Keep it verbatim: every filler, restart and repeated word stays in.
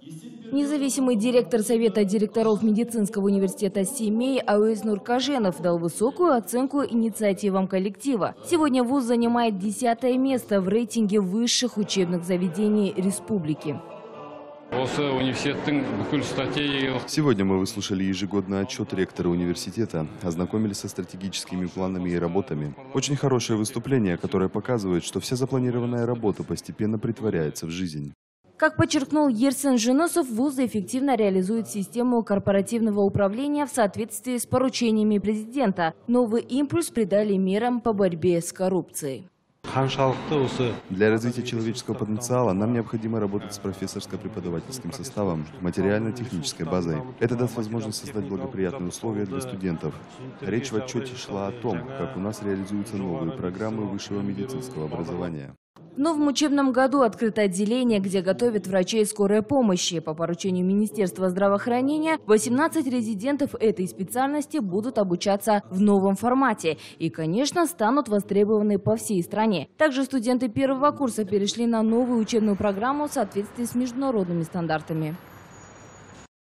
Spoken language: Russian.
Независимый директор Совета директоров медицинского университета Семей Ауэс Нуркаженов дал высокую оценку инициативам коллектива. Сегодня вуз занимает десятое место в рейтинге высших учебных заведений республики. Сегодня мы выслушали ежегодный отчет ректора университета, ознакомились со стратегическими планами и работами. Очень хорошее выступление, которое показывает, что вся запланированная работа постепенно претворяется в жизнь. Как подчеркнул Ерсен Женосов, вузы эффективно реализуют систему корпоративного управления в соответствии с поручениями президента. Новый импульс придали мерам по борьбе с коррупцией. Для развития человеческого потенциала нам необходимо работать с профессорско-преподавательским составом, материально-технической базой. Это даст возможность создать благоприятные условия для студентов. Речь в отчете шла о том, как у нас реализуются новые программы высшего медицинского образования. В новом учебном году открыто отделение, где готовят врачей скорой помощи. По поручению Министерства здравоохранения восемнадцать резидентов этой специальности будут обучаться в новом формате и, конечно, станут востребованы по всей стране. Также студенты первого курса перешли на новую учебную программу в соответствии с международными стандартами.